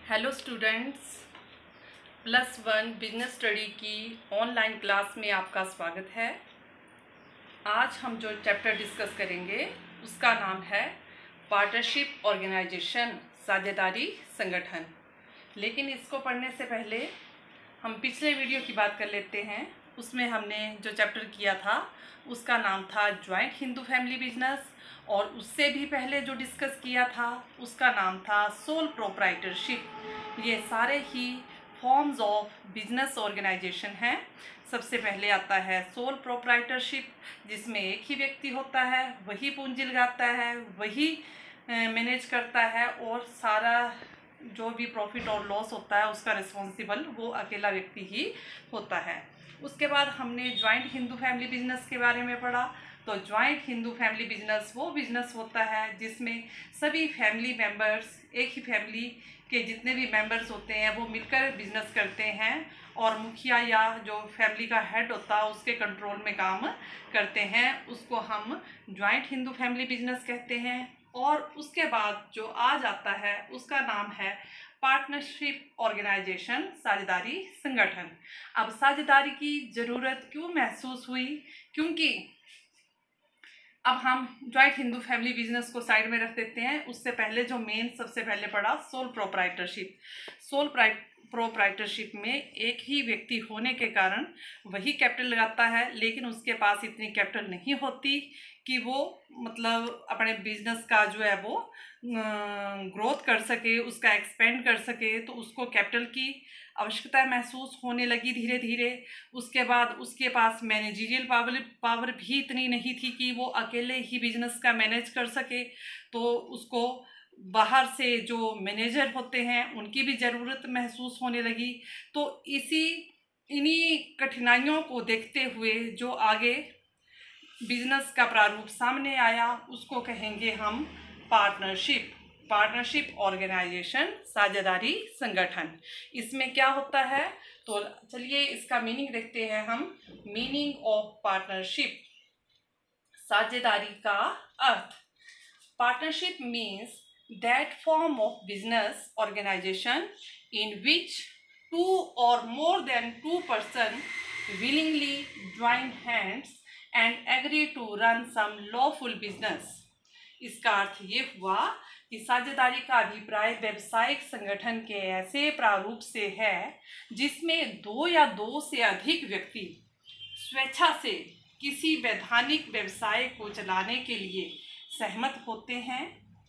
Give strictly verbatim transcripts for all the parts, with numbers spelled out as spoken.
Hello students, plus one business study की online class में आपका स्वागत है। आज हम जो चैप्टर डिस्कस करेंगे उसका नाम है पार्टनरशिप ऑर्गेनाइजेशन, साझेदारी संगठन। लेकिन इसको पढ़ने से पहले हम पिछले वीडियो की बात कर लेते हैं। उसमें हमने जो चैप्टर किया था उसका नाम था ज्वाइंट हिंदू फैमिली बिजनेस, और उससे भी पहले जो डिस्कस किया था उसका नाम था सोल प्रोप्राइटरशिप। ये सारे ही फॉर्म्स ऑफ बिजनेस ऑर्गेनाइजेशन हैं। सबसे पहले आता है सोल प्रोप्राइटरशिप, जिसमें एक ही व्यक्ति होता है, वही पूंजी लगाता है, वही मैनेज करता है, और सारा जो भी प्रॉफिट और लॉस होता है उसका रिस्पॉन्सिबल वो अकेला व्यक्ति ही होता है। उसके बाद हमने ज्वाइंट हिंदू फैमिली बिजनेस के बारे में पढ़ा। तो ज्वाइंट हिंदू फैमिली बिजनेस वो बिजनेस होता है जिसमें सभी फैमिली मेंबर्स, एक ही फैमिली के जितने भी मेंबर्स होते हैं वो मिलकर बिजनेस करते हैं, और मुखिया या जो फैमिली का हेड होता है उसके कंट्रोल में काम करते हैं। उसको हम ज्वाइंट हिंदू फैमिली बिजनेस कहते हैं। और उसके बाद जो आ जाता है उसका नाम है पार्टनरशिप ऑर्गेनाइजेशन, साझेदारी संगठन। अब साझेदारी की ज़रूरत क्यों महसूस हुई? क्योंकि अब हम ज्वाइंट हिंदू फैमिली बिजनेस को साइड में रख देते हैं। उससे पहले जो मेन सबसे पहले पढ़ा सोल प्रोप्राइटरशिप। सोल प्रोप्राइटरशिप में एक ही व्यक्ति होने के कारण वही कैपिटल लगाता है, लेकिन उसके पास इतनी कैपिटल नहीं होती कि वो मतलब अपने बिजनेस का जो है वो ग्रोथ कर सके, उसका एक्सपेंड कर सके। तो उसको कैपिटल की आवश्यकता महसूस होने लगी धीरे धीरे। उसके बाद उसके पास मैनेजरियल पावर पावर भी इतनी नहीं थी कि वो अकेले ही बिजनेस का मैनेज कर सके। तो उसको बाहर से जो मैनेजर होते हैं उनकी भी ज़रूरत महसूस होने लगी। तो इसी इन्हीं कठिनाइयों को देखते हुए जो आगे बिजनेस का प्रारूप सामने आया उसको कहेंगे हम पार्टनरशिप पार्टनरशिप ऑर्गेनाइजेशन, साझेदारी संगठन। इसमें क्या होता है तो चलिए इसका मीनिंग देखते हैं हम। मीनिंग ऑफ पार्टनरशिप, साझेदारी का अर्थ। Partnership means that form of business organisation in which two or more than two person willingly join hands and agree to run some lawful business। इसका अर्थ ये हुआ कि साझेदारी का अभिप्राय व्यवसायिक संगठन के ऐसे प्रारूप से है जिसमें दो या दो से अधिक व्यक्ति स्वेच्छा से किसी वैधानिक व्यवसाय को चलाने के लिए सहमत होते हैं।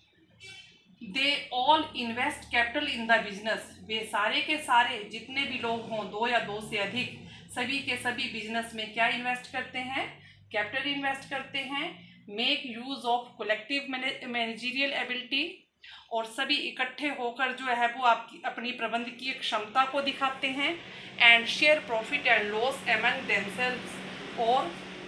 They all invest capital in the business. वे सारे के सारे जितने भी लोग हों, दो या दो से अधिक, सभी के सभी बिजनेस में क्या इन्वेस्ट करते हैं? कैपिटल इन्वेस्ट करते हैं। Make use of collective managerial ability, और सभी इकट्ठे होकर जो है वो आपकी अपनी प्रबंधकीय क्षमता को दिखाते हैं। And share profit and loss among themselves, और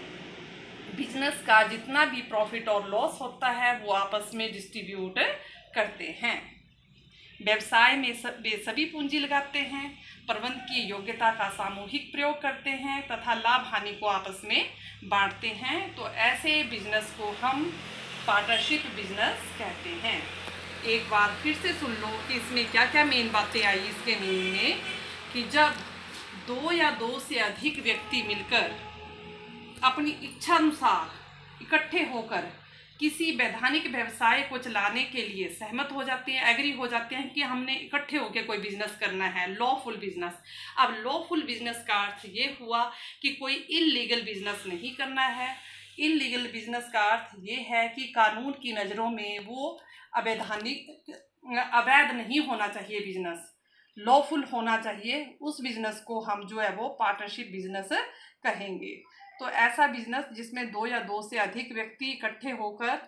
बिजनेस का जितना भी प्रॉफिट और लॉस होता है वो आपस में डिस्ट्रीब्यूट करते हैं। व्यवसाय में सब वे सभी पूंजी लगाते हैं, प्रबंध की योग्यता का सामूहिक प्रयोग करते हैं तथा लाभ हानि को आपस में बांटते हैं। तो ऐसे बिजनेस को हम पार्टनरशिप बिजनेस कहते हैं। एक बार फिर से सुन लो कि इसमें क्या क्या मेन बातें आई इसके मीनिंग में। कि जब दो या दो से अधिक व्यक्ति मिलकर अपनी इच्छा अनुसार इकट्ठे होकर किसी वैधानिक व्यवसाय को चलाने के लिए सहमत हो जाते हैं, एग्री हो जाते हैं कि हमने इकट्ठे होकर कोई बिजनेस करना है, लॉफुल बिजनेस। अब लॉफुल बिजनेस का अर्थ ये हुआ कि कोई इलीगल बिजनेस नहीं करना है। इलीगल बिजनेस का अर्थ ये है कि कानून की नज़रों में वो अवैधानिक, अवैध नहीं होना चाहिए, बिजनेस लॉफुल होना चाहिए। उस बिजनेस को हम जो है वो पार्टनरशिप बिजनेस कहेंगे। तो ऐसा बिजनेस जिसमें दो या दो से अधिक व्यक्ति इकट्ठे होकर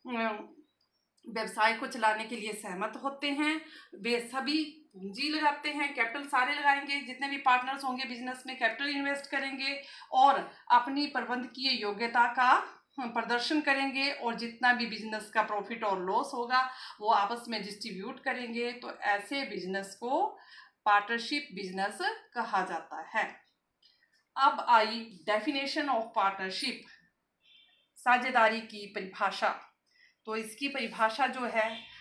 व्यवसाय को चलाने के लिए सहमत होते हैं। वे सभी पूंजी लगाते हैं, कैपिटल सारे लगाएंगे, जितने भी पार्टनर्स होंगे बिजनेस में कैपिटल इन्वेस्ट करेंगे और अपनी प्रबंधकीय योग्यता का प्रदर्शन करेंगे, और जितना भी बिजनेस का प्रॉफिट और लॉस होगा वो आपस में डिस्ट्रीब्यूट करेंगे। तो ऐसे बिजनेस को पार्टनरशिप बिजनेस कहा जाता है। अब आई डेफिनेशन ऑफ पार्टनरशिप, साझेदारी की परिभाषा। तो इसकी परिभाषा जो है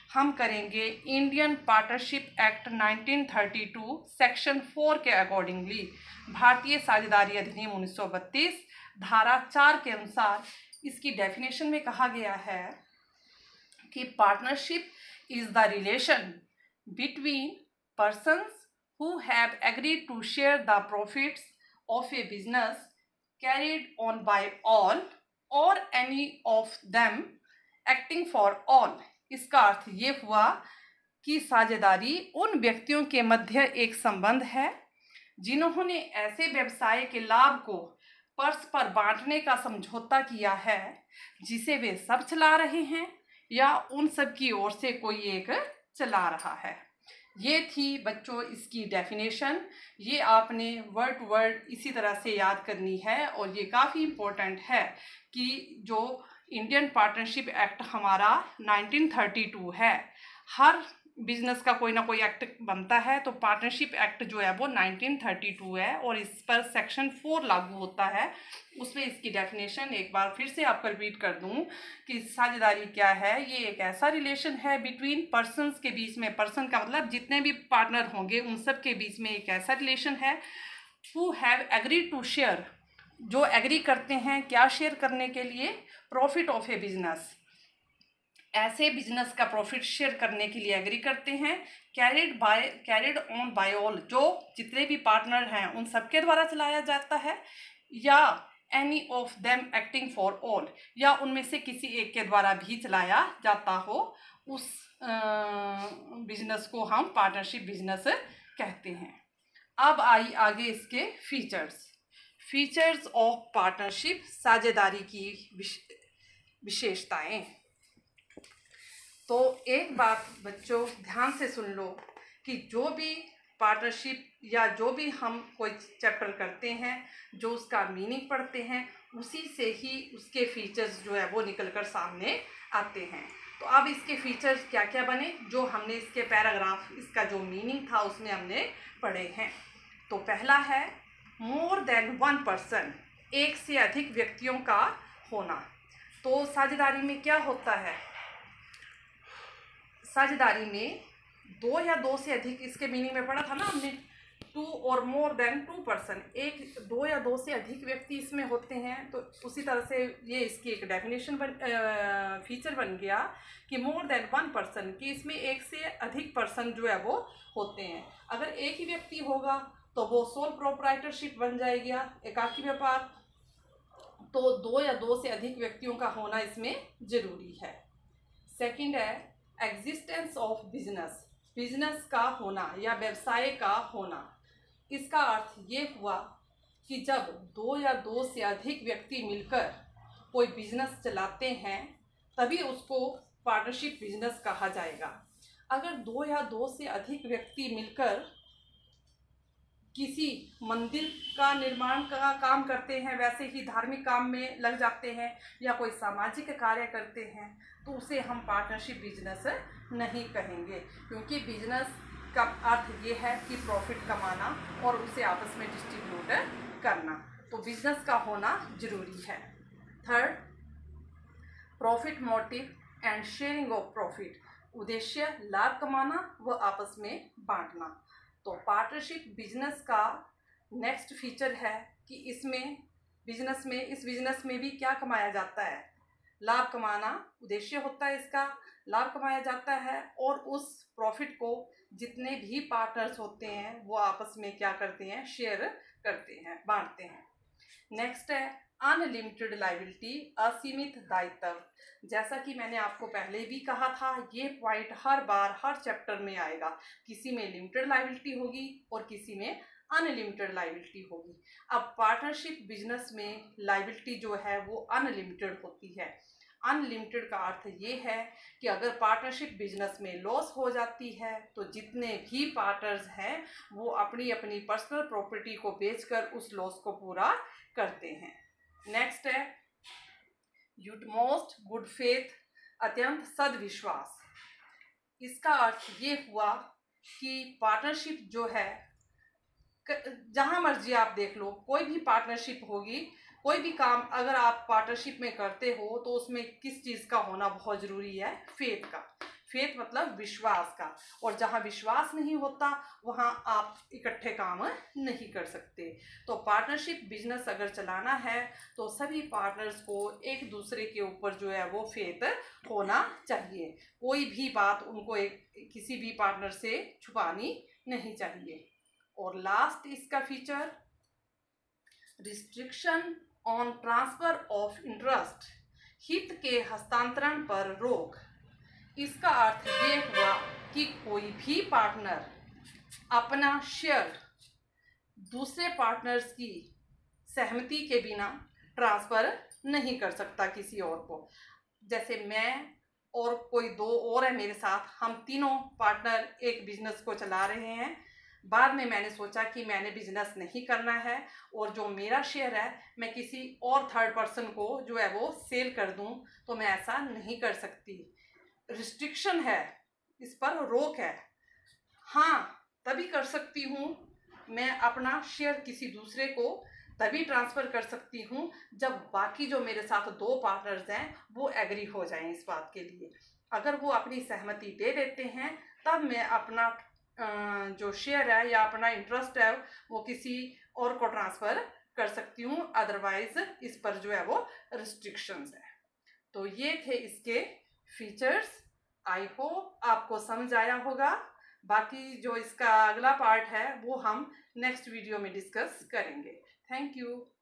हम करेंगे Indian partnership act nineteen thirty two section four के अकॉर्डिंगली, भारतीय साझेदारी अधिनियम उन्नीस सौ बत्तीस धारा चार के अनुसार इसकी डेफिनेशन में कहा गया है कि partnership is the relation between persons who have agreed to share the profits of a business carried on by all or any of them acting for all। इसका अर्थ ये हुआ कि साझेदारी उन व्यक्तियों के मध्य एक संबंध है जिन्होंने ऐसे व्यवसाय के लाभ को परस्पर बांटने का समझौता किया है जिसे वे सब चला रहे हैं या उन सब की ओर से कोई एक चला रहा है। ये थी बच्चों इसकी डेफिनेशन। ये आपने वर्ड टू वर्ड इसी तरह से याद करनी है और ये काफ़ी इम्पोर्टेंट है कि जो इंडियन पार्टनरशिप एक्ट हमारा नाइनटीन थर्टी टू है, हर बिजनेस का कोई ना कोई एक्ट बनता है, तो पार्टनरशिप एक्ट जो है वो नाइनटीन थर्टी टू है और इस पर सेक्शन फोर लागू होता है। उसमें इसकी डेफिनेशन एक बार फिर से आपको रिपीट कर दूं कि साझेदारी क्या है। ये एक ऐसा रिलेशन है बिटवीन पर्सन्स के बीच में, पर्सन का मतलब जितने भी पार्टनर होंगे उन सब के बीच में एक ऐसा रिलेशन है who have agreed to share, जो एग्री करते हैं क्या शेयर करने के लिए, प्रॉफिट ऑफ ए बिजनेस, ऐसे बिजनेस का प्रॉफिट शेयर करने के लिए एग्री करते हैं, carried by carried on by all, जो जितने भी पार्टनर हैं उन सबके द्वारा चलाया जाता है, या any of them acting for all, या उनमें से किसी एक के द्वारा भी चलाया जाता हो, उस बिजनेस को हम पार्टनरशिप बिजनेस कहते हैं। अब आई आगे इसके फीचर्स। फीचर्स ऑफ पार्टनरशिप, साझेदारी की विशेषताएं। तो एक बात बच्चों ध्यान से सुन लो कि जो भी पार्टनरशिप या जो भी हम कोई चैप्टर करते हैं, जो उसका मीनिंग पढ़ते हैं, उसी से ही उसके फीचर्स जो है वो निकलकर सामने आते हैं। तो अब इसके फीचर्स क्या क्या बने, जो हमने इसके पैराग्राफ, इसका जो मीनिंग था उसमें हमने पढ़े हैं। तो पहला है मोर देन वन पर्सन, एक से अधिक व्यक्तियों का होना। तो साझेदारी में क्या होता है, साझेदारी में दो या दो से अधिक, इसके मीनिंग में पढ़ा था ना हमने, to or more than two person, एक दो या दो से अधिक व्यक्ति इसमें होते हैं। तो उसी तरह से ये इसकी एक डेफिनेशन बन फीचर बन गया कि मोर देन वन पर्सन, कि इसमें एक से अधिक पर्सन जो है वो होते हैं। अगर एक ही व्यक्ति होगा तो वो सोल प्रोप्राइटरशिप बन जाएगी, एकाकी व्यापार। तो दो या दो से अधिक व्यक्तियों का होना इसमें जरूरी है। सेकंड है एग्जिस्टेंस ऑफ बिजनेस, बिजनेस का होना या व्यवसाय का होना। इसका अर्थ ये हुआ कि जब दो या दो से अधिक व्यक्ति मिलकर कोई बिजनेस चलाते हैं तभी उसको पार्टनरशिप बिजनेस कहा जाएगा। अगर दो या दो से अधिक व्यक्ति मिलकर किसी मंदिर का निर्माण का काम करते हैं, वैसे ही धार्मिक काम में लग जाते हैं या कोई सामाजिक कार्य करते हैं, तो उसे हम पार्टनरशिप बिजनेस नहीं कहेंगे, क्योंकि बिजनेस का अर्थ ये है कि प्रॉफिट कमाना और उसे आपस में डिस्ट्रीब्यूट करना। तो बिजनेस का होना जरूरी है। Third, profit motive and sharing of profit, उद्देश्य लाभ कमाना व आपस में बांटना। तो पार्टनरशिप बिजनेस का नेक्स्ट फीचर है कि इसमें बिजनेस में इस बिजनेस में भी क्या कमाया जाता है, लाभ कमाना उद्देश्य होता है इसका, लाभ कमाया जाता है और उस प्रॉफिट को जितने भी पार्टनर्स होते हैं वो आपस में क्या करते हैं, शेयर करते हैं, बांटते हैं। नेक्स्ट है अनलिमिटेड लायबिलिटी, असीमित दायित्व। जैसा कि मैंने आपको पहले भी कहा था, ये पॉइंट हर बार हर चैप्टर में आएगा, किसी में लिमिटेड लायबिलिटी होगी और किसी में अनलिमिटेड लायबिलिटी होगी। अब पार्टनरशिप बिजनेस में लायबिलिटी जो है वो अनलिमिटेड होती है। अनलिमिटेड का अर्थ ये है कि अगर पार्टनरशिप बिजनेस में लॉस हो जाती है तो जितने भी पार्टनर्स हैं वो अपनी अपनी पर्सनल प्रॉपर्टी को बेचकर उस लॉस को पूरा करते हैं। नेक्स्ट है यूटमोस्ट गुड फेथ, अत्यंत सदविश्वास। इसका अर्थ ये हुआ कि पार्टनरशिप जो है, जहाँ मर्जी आप देख लो, कोई भी पार्टनरशिप होगी, कोई भी काम अगर आप पार्टनरशिप में करते हो तो उसमें किस चीज़ का होना बहुत ज़रूरी है, फेथ का। फेथ मतलब विश्वास का, और जहाँ विश्वास नहीं होता वहाँ आप इकट्ठे काम नहीं कर सकते। तो पार्टनरशिप बिजनेस अगर चलाना है तो सभी पार्टनर्स को एक दूसरे के ऊपर जो है वो फेथ होना चाहिए। कोई भी बात उनको एक किसी भी पार्टनर से छुपानी नहीं चाहिए। और लास्ट इसका feature, restriction on transfer of interest, हित के हस्तांतरण पर रोक। इसका अर्थ ये हुआ कि कोई भी पार्टनर अपना शेयर दूसरे पार्टनर्स की सहमति के बिना ट्रांसफ़र नहीं कर सकता किसी और को। जैसे मैं और कोई दो और है मेरे साथ, हम तीनों पार्टनर एक बिजनेस को चला रहे हैं। बाद में मैंने सोचा कि मैंने बिजनेस नहीं करना है और जो मेरा शेयर है मैं किसी और थर्ड पर्सन को जो है वो सेल कर दूं, तो मैं ऐसा नहीं कर सकती। रिस्ट्रिक्शन है, इस पर रोक है। हाँ, तभी कर सकती हूँ, मैं अपना शेयर किसी दूसरे को तभी ट्रांसफ़र कर सकती हूँ जब बाकी जो मेरे साथ दो पार्टनर्स हैं वो एग्री हो जाएं इस बात के लिए। अगर वो अपनी सहमति दे देते हैं तब मैं अपना जो शेयर है या अपना इंटरेस्ट है वो किसी और को ट्रांसफ़र कर सकती हूँ, अदरवाइज इस पर जो है वो रिस्ट्रिक्शंस है। तो ये थे इसके फीचर्स। आई होप आपको समझ आया होगा। बाकी जो इसका अगला पार्ट है वो हम नेक्स्ट वीडियो में डिस्कस करेंगे। Thank you.